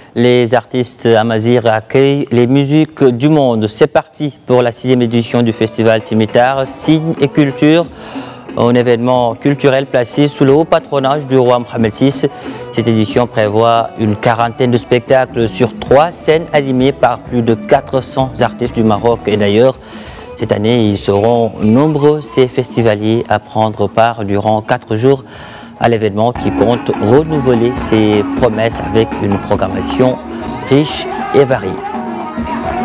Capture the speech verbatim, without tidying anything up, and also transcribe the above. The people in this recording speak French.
Les artistes amazirs accueillent les musiques du monde. C'est parti pour la sixième édition du festival Timitar, Signes et Culture, un événement culturel placé sous le haut patronage du roi Mohamed six. Cette édition prévoit une quarantaine de spectacles sur trois scènes animées par plus de quatre cents artistes du Maroc et d'ailleurs. Cette année, ils seront nombreux ces festivaliers à prendre part durant quatre jours à l'événement qui compte renouveler ses promesses avec une programmation riche et variée.